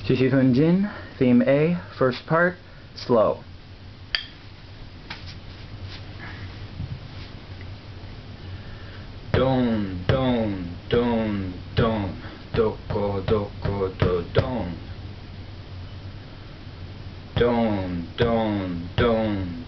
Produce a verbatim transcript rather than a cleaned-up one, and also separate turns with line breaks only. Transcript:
Jin, theme A, first part, slow. Don, don, don, don, doko, doko, do, don. Don, don, don.